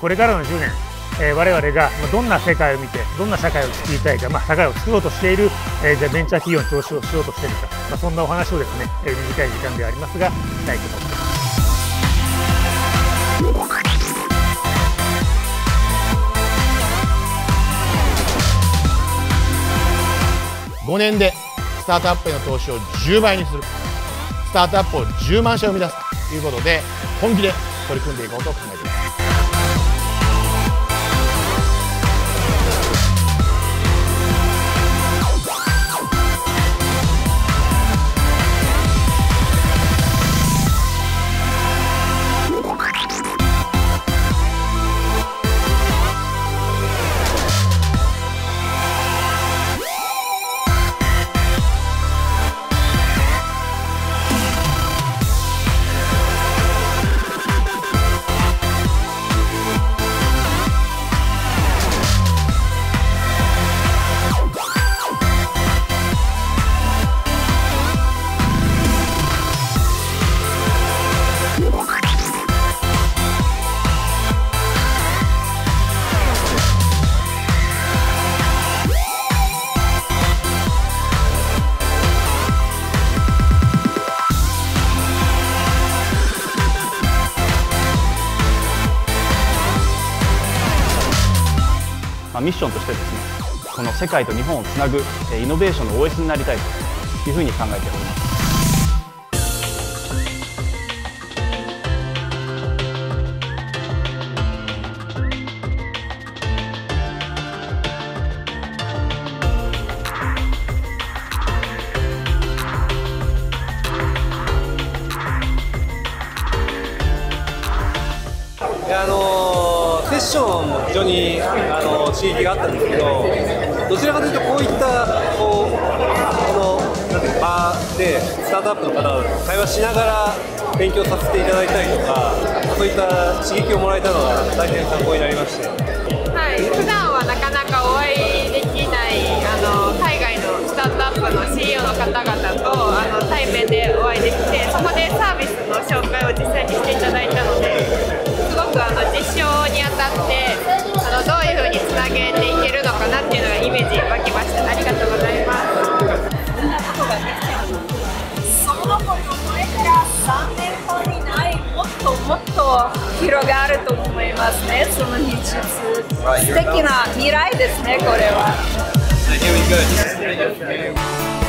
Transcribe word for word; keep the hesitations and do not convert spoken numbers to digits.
これからのじゅうねん、えー、我々がどんな世界を見てどんな社会を作りたいか、まあ、社会を作ろうとしている、えー、じゃあベンチャー企業に投資をしようとしているか、まあ、そんなお話をですね、えー、短い時間ではありますがしたいと思っています。 ごねんでスタートアップへの投資をじゅうばいにする、スタートアップをじゅうまん社生み出すということで本気で取り組んでいこうと考えています。 ミッションとしてですね、この世界と日本をつなぐイノベーションの オーエス になりたいというふうに考えております。 あのセッションも非常にあの刺激があったんですけど、どちらかというとこういったこうこのなんていうか場でスタートアップの方と会話しながら勉強させていただいたりとか、そういった刺激をもらえたのが大変参考になりまして、 はい、普段はなかなかお会いできないあの海外のスタートアップの シーイーオー の方々とあの対面でお会いできて、そこでサービスの紹介を実際にしていただいたので、すごくあの実証にあたってあのどういうふうにつなげていけるのかなっていうのがイメージ湧きました。ありがとうございます。 そんなことができちゃうの。そのことこれからさんねんごにないもっともっと広がると思いますね。その技術、素敵な未来ですね、これは。